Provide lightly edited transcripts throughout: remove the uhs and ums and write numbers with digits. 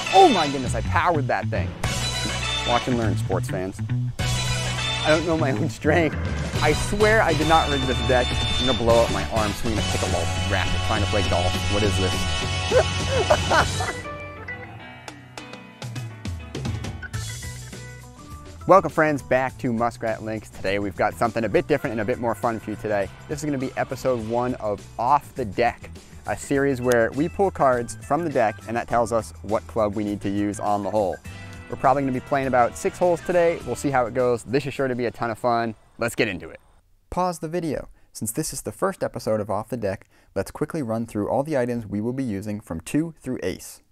Oh my goodness, I powered that thing. Watch and learn, sports fans. I don't know my own strength. I swear I did not rig this deck. I'm gonna blow up my arm swinging a pickleball racket trying to play golf. What is this? Welcome friends back to Muskrat Links. Today we've got something a bit different and a bit more fun for you today. This is gonna be episode 1 of Off the Deck, a series where we pull cards from the deck and that tells us what club we need to use on the hole. We're probably gonna be playing about 6 holes today. We'll see how it goes. This is sure to be a ton of fun. Let's get into it. Pause the video. Since this is the first episode of Off the Deck, let's quickly run through all the items we will be using from 2 through ace.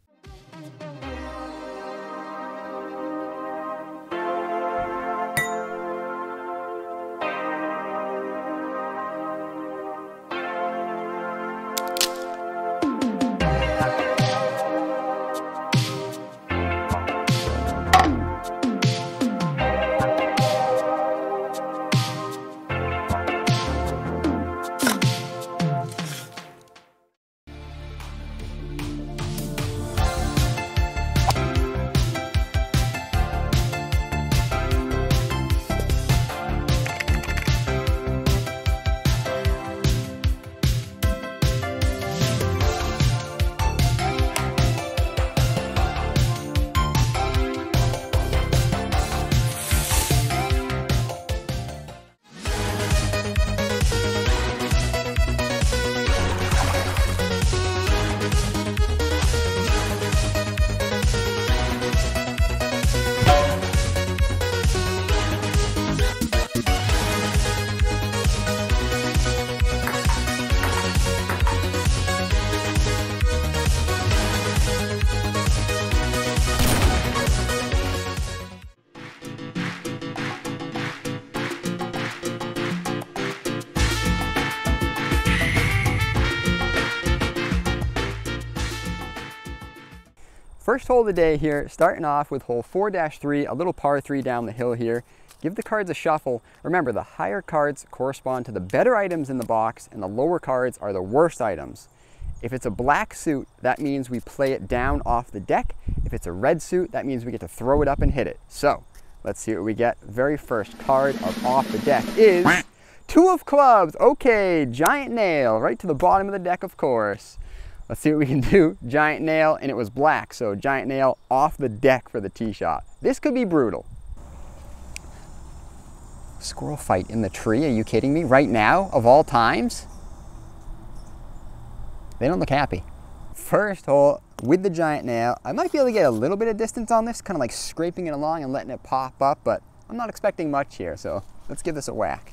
First hole of the day here, starting off with hole 4-3, a little par 3 down the hill here. Give the cards a shuffle. Remember, the higher cards correspond to the better items in the box and the lower cards are the worst items. If it's a black suit, that means we play it down off the deck. If it's a red suit, that means we get to throw it up and hit it. So, let's see what we get. Very first card of off the deck is 2 of clubs. Okay, giant nail, right to the bottom of the deck, of course. Let's see what we can do. Giant nail, and it was black, so giant nail off the deck for the tee shot. This could be brutal. Squirrel fight in the tree, are you kidding me? Right now, of all times? They don't look happy. First hole with the giant nail. I might be able to get a little bit of distance on this, kind of like scraping it along and letting it pop up, but I'm not expecting much here, so let's give this a whack.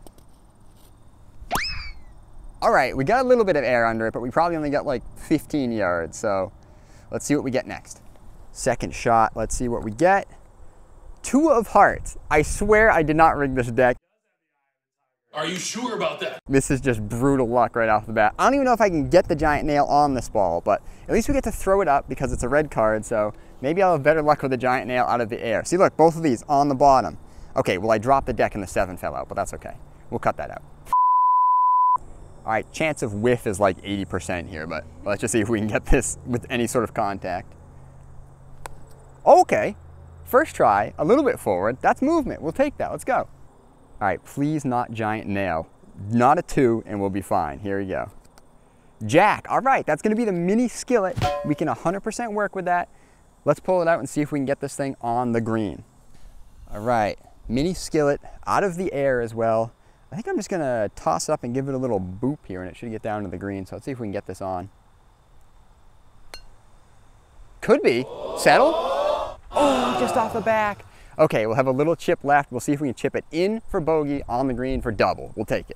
All right, we got a little bit of air under it, but we probably only got like 15 yards, so let's see what we get next. Second shot, let's see what we get. 2 of hearts. I swear I did not rig this deck. Are you sure about that? This is just brutal luck right off the bat. I don't even know if I can get the giant nail on this ball, but at least we get to throw it up because it's a red card, so maybe I'll have better luck with the giant nail out of the air. See, look, both of these on the bottom. Okay, well, I dropped the deck and the 7 fell out, but that's okay. We'll cut that out. All right, chance of whiff is like 80% here, but let's just see if we can get this with any sort of contact. Okay, first try, a little bit forward. That's movement, we'll take that, let's go. All right, please not giant nail. Not a 2 and we'll be fine, here we go. Jack, all right, that's gonna be the mini skillet. We can 100% work with that. Let's pull it out and see if we can get this thing on the green. All right, mini skillet out of the air as well. I think I'm just gonna toss it up and give it a little boop here and it should get down to the green. So let's see if we can get this on. Could be. Settle. Oh, just off the back. Okay, we'll have a little chip left. We'll see if we can chip it in for bogey, on the green for double. We'll take it.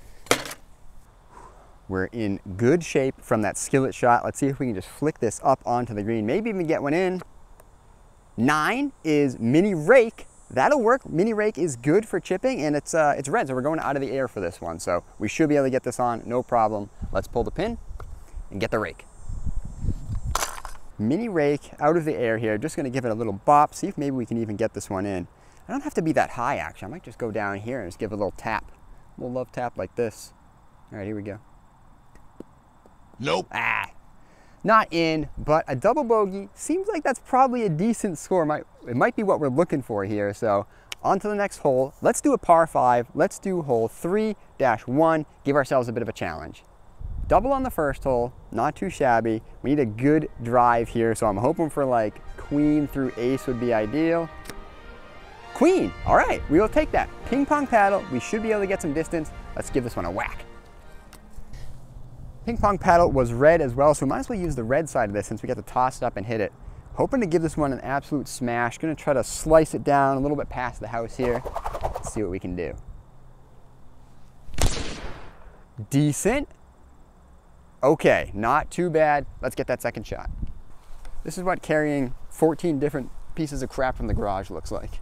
We're in good shape from that skillet shot. Let's see if we can just flick this up onto the green. Maybe even get one in. 9 is mini rake. That'll work. Mini rake is good for chipping and it's red, so we're going out of the air for this one. So we should be able to get this on, no problem. Let's pull the pin and get the rake. Mini rake out of the air here. Just gonna give it a little bop, see if maybe we can even get this one in. I don't have to be that high actually. I might just go down here and just give it a little tap. A little love tap like this. All right, here we go. Nope. Ah, Not in, but a double bogey seems like that's probably a decent score. It might be what we're looking for here. So on to the next hole. Let's do a par 5. Let's do hole 3-1. Give ourselves a bit of a challenge. Double on the first hole, not too shabby. We need a good drive here, so I'm hoping for like queen through ace would be ideal. Queen, all right, we will take that. Ping pong paddle, we should be able to get some distance. Let's give this one a whack. Ping pong paddle was red as well, so we might as well use the red side of this since we get to toss it up and hit it. Hoping to give this one an absolute smash. Gonna try to slice it down a little bit past the house here. Let's see what we can do. Decent. Okay, not too bad. Let's get that second shot. This is what carrying 14 different pieces of crap from the garage looks like.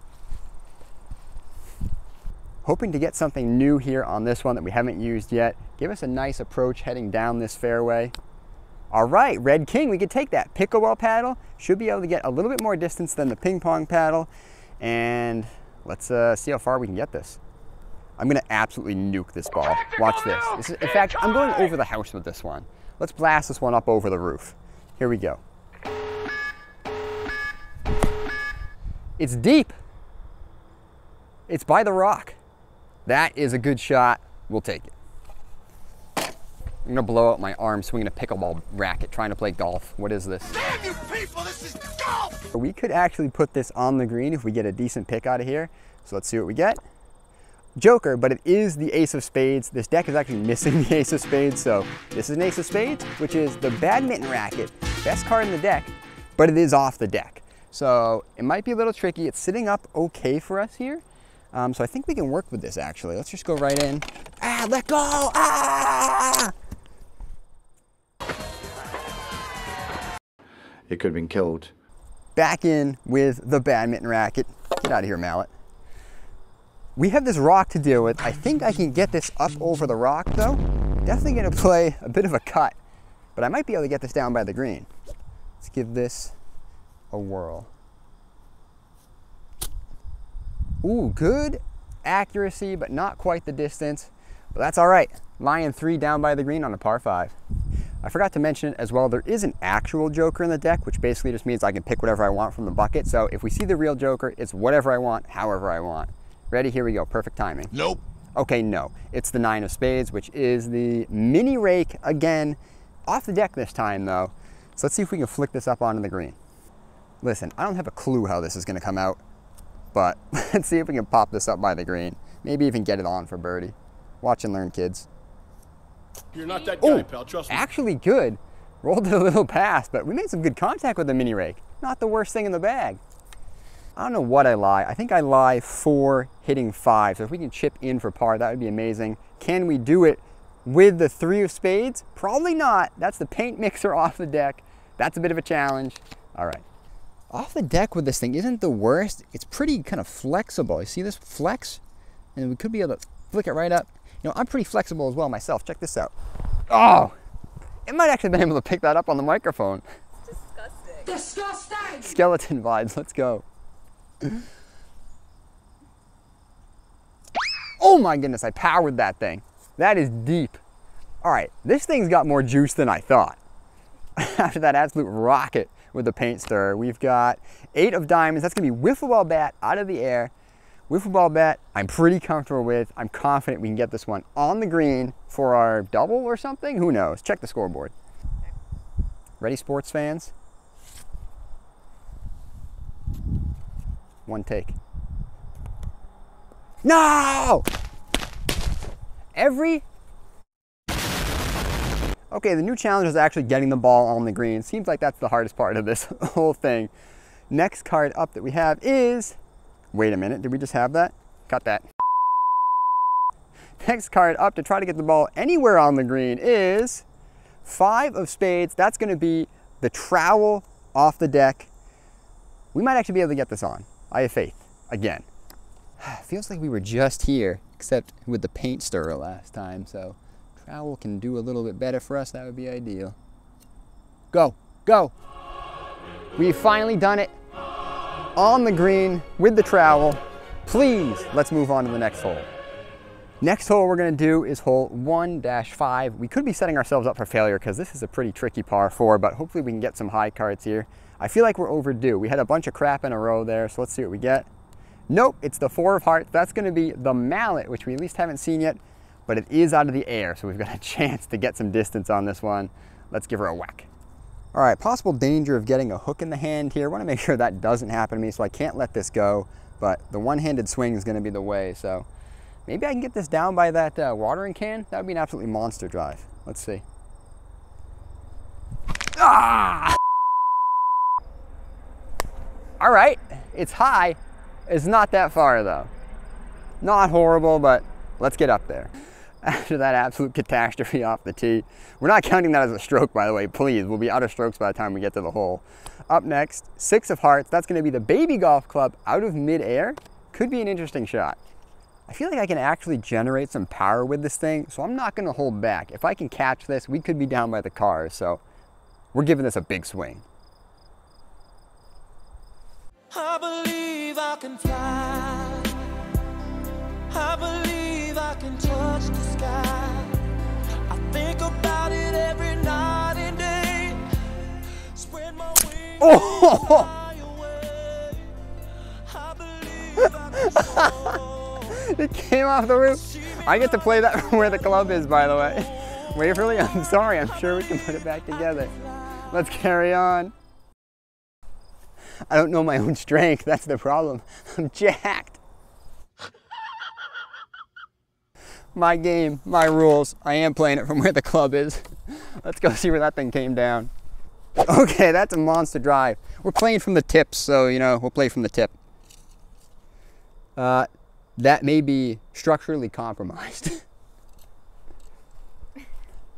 Hoping to get something new here on this one that we haven't used yet. Give us a nice approach heading down this fairway. All right, red king, we could take that. Pickleball paddle, should be able to get a little bit more distance than the ping pong paddle. And let's see how far we can get this. I'm gonna absolutely nuke this ball. Watch this. In fact, I'm going over the house with this one. Let's blast this one up over the roof. Here we go. It's deep. It's by the rock. That is a good shot. We'll take it. I'm gonna blow out my arm swinging a pickleball racket trying to play golf. What is this? Damn you people, this is golf! We could actually put this on the green if we get a decent pick out of here. So let's see what we get. Joker, but it is the ace of spades. This deck is actually missing the ace of spades, so this is an ace of spades, which is the badminton racket. Best card in the deck, but it is off the deck. So it might be a little tricky. It's sitting up okay for us here. So I think we can work with this actually. Let's just go right in. Ah, let go! Ah! It could have been killed. Back in with the badminton racket. Get out of here, mallet. We have this rock to deal with. I think I can get this up over the rock though. Definitely gonna play a bit of a cut, but I might be able to get this down by the green. Let's give this a whirl. Ooh, good accuracy, but not quite the distance. But that's all right. Lying 3 down by the green on a par 5. I forgot to mention as well, there is an actual joker in the deck, which basically just means I can pick whatever I want from the bucket. So if we see the real joker, it's whatever I want, however I want. Ready? Here we go. Perfect timing. Nope. Okay, no. It's the 9 of spades, which is the mini rake again. Off the deck this time though. So let's see if we can flick this up onto the green. Listen, I don't have a clue how this is going to come out, but let's see if we can pop this up by the green. Maybe even get it on for birdie. Watch and learn, kids. You're not that guy, pal. Trust me. Actually good. Rolled it a little past, but we made some good contact with the mini rake. Not the worst thing in the bag. I don't know what I lie. I think I lie 4 hitting 5. So if we can chip in for par, that would be amazing. Can we do it with the 3 of spades? Probably not. That's the paint mixer off the deck. That's a bit of a challenge. All right. Off the deck with this thing isn't the worst. It's pretty kind of flexible. You see this flex? And we could be able to flick it right up. You know, I'm pretty flexible as well myself. Check this out. Oh, it might actually have been able to pick that up on the microphone. Disgusting. Disgusting! Skeleton vibes, let's go. Oh my goodness, I powered that thing. That is deep. All right, this thing's got more juice than I thought. After that absolute rocket with the paint stirrer, we've got 8 of diamonds. That's gonna be wiffle ball bat out of the air. Wiffle ball bat, I'm pretty comfortable with. I'm confident we can get this one on the green for our double or something. Who knows? Check the scoreboard. Ready, sports fans? One take. No! Okay, the new challenge is actually getting the ball on the green. Seems like that's the hardest part of this whole thing. Next card up that we have is, wait a minute, did we just have that? Cut that. Next card up to try to get the ball anywhere on the green is 5 of spades. That's gonna be the trowel off the deck. We might actually be able to get this on. I have faith, again. Feels like we were just here, except with the paint stirrer last time, so trowel can do a little bit better for us. That would be ideal. Go, go. We've finally done it on the green with the trowel. Please, let's move on to the next hole. Next hole we're gonna do is hole 1-5. We could be setting ourselves up for failure because this is a pretty tricky par 4, but hopefully we can get some high cards here. I feel like we're overdue. We had a bunch of crap in a row there, so let's see what we get. Nope, it's the 4 of hearts. That's gonna be the mallet, which we at least haven't seen yet, but it is out of the air, so we've got a chance to get some distance on this one. Let's give her a whack. All right, possible danger of getting a hook in the hand here. I wanna make sure that doesn't happen to me, so I can't let this go, but the one-handed swing is gonna be the way, so maybe I can get this down by that watering can. That would be an absolutely monster drive. Let's see. Ah! All right, it's high. It's not that far though. Not horrible, but let's get up there. After that absolute catastrophe off the tee. We're not counting that as a stroke, by the way, please. We'll be out of strokes by the time we get to the hole. Up next, 6 of hearts. That's gonna be the baby golf club out of midair. Could be an interesting shot. I feel like I can actually generate some power with this thing, so I'm not gonna hold back. If I can catch this, we could be down by the cars, so we're giving this a big swing. I believe I can fly. I believe I can touch the sky. I think about it every night and day. Spread my wings and fly away. I believe I can soar. It came off the roof. I get to play that from where the club is, by the way. Waverly, I'm sorry. I'm sure we can put it back together. Let's carry on. I don't know my own strength. That's the problem. I'm jacked. My game, my rules. I am playing it from where the club is. Let's go see where that thing came down. Okay, that's a monster drive. We're playing from the tips, so, you know, we'll play from the tip. That may be structurally compromised. You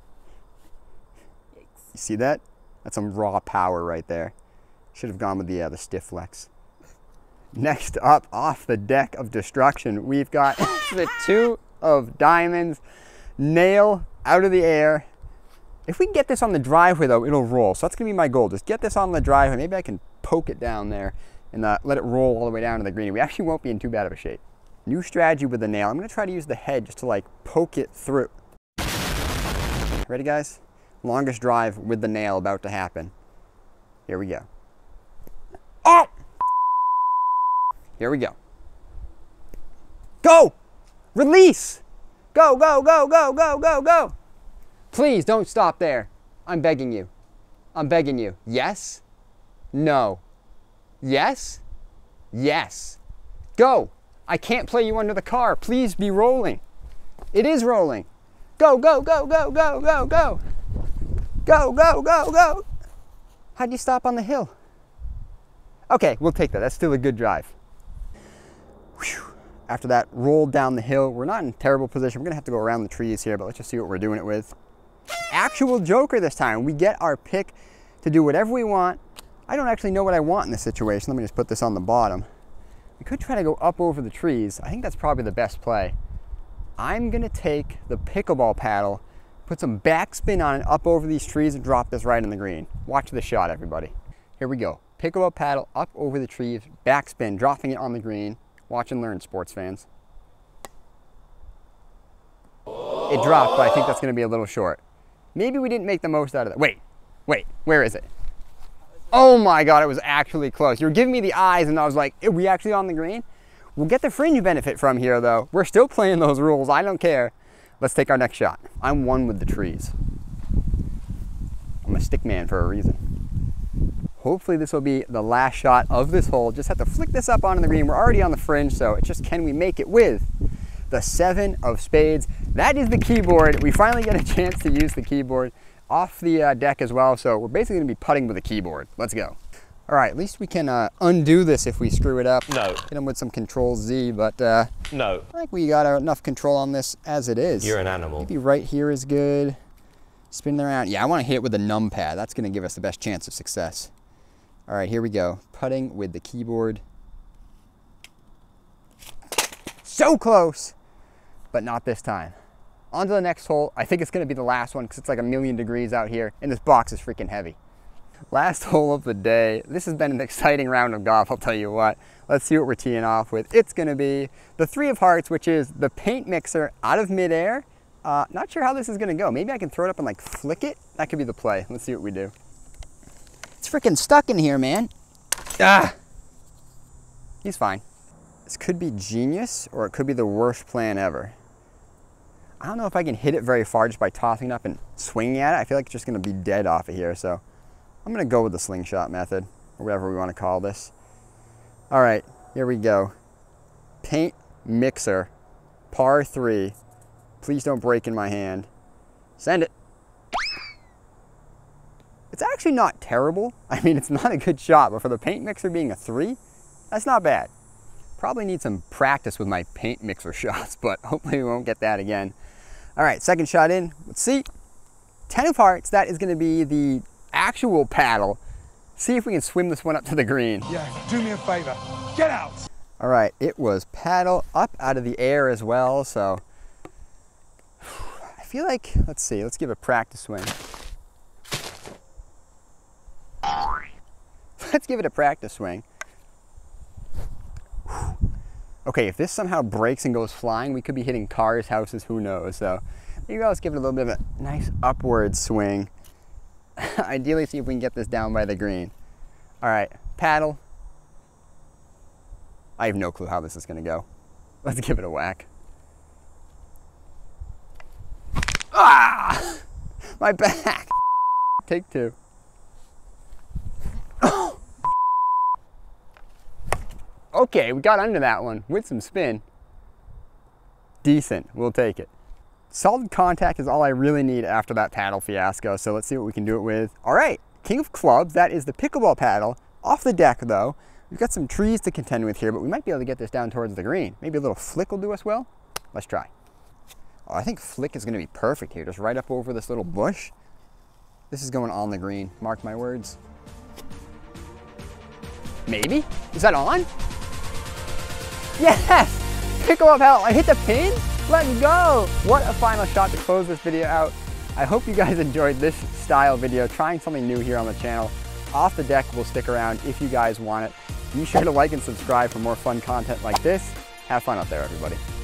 see that? That's some raw power right there. Should have gone with the stiff flex. Next up, off the deck of destruction, we've got the 2 of diamonds, nail out of the air. If we can get this on the driveway though, it'll roll. So that's gonna be my goal. Just get this on the driveway. Maybe I can poke it down there and let it roll all the way down to the green. We actually won't be in too bad of a shape. New strategy with the nail. I'm gonna try to use the head just to like poke it through. Ready guys? Longest drive with the nail about to happen. Here we go. Oh! Here we go. Go! Release! Go, go, go, go, go, go, go! Please don't stop there. I'm begging you. I'm begging you. Yes? No. Yes? Yes. Go! I can't play you under the car. Please be rolling. It is rolling. Go, go, go, go, go, go, go. Go, go, go, go. How'd you stop on the hill? Okay, we'll take that. That's still a good drive. Whew. After that, rolled down the hill. We're not in terrible position. We're gonna have to go around the trees here, but let's just see what we're doing it with. Actual joker this time. We get our pick to do whatever we want. I don't actually know what I want in this situation. Let me just put this on the bottom. We could try to go up over the trees. I think that's probably the best play. I'm gonna take the pickleball paddle, put some backspin on it up over these trees and drop this right in the green. Watch the shot, everybody. Here we go. Pickleball paddle up over the trees, backspin, dropping it on the green. Watch and learn, sports fans. It dropped, but I think that's gonna be a little short. Maybe we didn't make the most out of that. Wait, where is it? Oh my God, it was actually close. You were giving me the eyes and I was like, are we actually on the green? We'll get the fringe benefit from here though. We're still playing those rules, I don't care. Let's take our next shot. I'm one with the trees. I'm a stick man for a reason. Hopefully this will be the last shot of this hole. Just have to flick this up onto the green. We're already on the fringe, so it's just can we make it with the 7 of spades. That is the keyboard. We finally get a chance to use the keyboard off the deck as well, so we're basically gonna be putting with a keyboard. Let's go. All right, at least we can undo this if we screw it up. No. Hit them with some Control Z, but No. I think we got enough control on this as it is. You're an animal. Maybe right here is good. Spin around. Yeah, I want to hit it with the numpad. That's going to give us the best chance of success. All right, here we go. Putting with the keyboard. So close, but not this time. On to the next hole. I think it's going to be the last one because it's like 1,000,000 degrees out here, and this box is freaking heavy. Last hole of the day. This has been an exciting round of golf, I'll tell you what. Let's see what we're teeing off with. It's gonna be the 3 of hearts, which is the paint mixer out of midair. Not sure how this is gonna go. Maybe I can throw it up and like flick it. That could be the play. Let's see what we do. It's freaking stuck in here, man. Ah! He's fine. This could be genius, or it could be the worst plan ever. I don't know if I can hit it very far just by tossing it up and swinging at it. I feel like it's just gonna be dead off of here, so I'm gonna go with the slingshot method, or whatever we wanna call this. All right, here we go. Paint mixer, par 3. Please don't break in my hand. Send it. It's actually not terrible. I mean, it's not a good shot, but for the paint mixer being a 3, that's not bad. Probably need some practice with my paint mixer shots, but hopefully we won't get that again. All right, second shot in. Let's see. 10 of hearts, that is gonna be the actual paddle. See if we can swim this one up to the green. Yeah, do me a favor. Get out. All right, it was paddle up out of the air as well, so I feel like, let's see, let's give a practice swing. Let's give it a practice swing. Okay, if this somehow breaks and goes flying, we could be hitting cars, houses, who knows. So maybe I'll just give it a little bit of a nice upward swing. Ideally, see if we can get this down by the green. All right, paddle. I have no clue how this is gonna go. Let's give it a whack. Ah! My back. Take 2. Okay, we got under that one with some spin. Decent, we'll take it. Solid contact is all I really need after that paddle fiasco, so let's see what we can do it with. All right, king of clubs, that is the pickleball paddle. Off the deck though, we've got some trees to contend with here, but we might be able to get this down towards the green. Maybe a little flick will do us well. Let's try. Oh, I think flick is gonna be perfect here, just right up over this little bush. This is going on the green, mark my words. Maybe? Is that on? Yes! Pickleball paddle, I hit the pin? Let's go! What a final shot to close this video out. I hope you guys enjoyed this style video, trying something new here on the channel. Off the deck will stick around if you guys want it. Be sure to like and subscribe for more fun content like this. Have fun out there, everybody.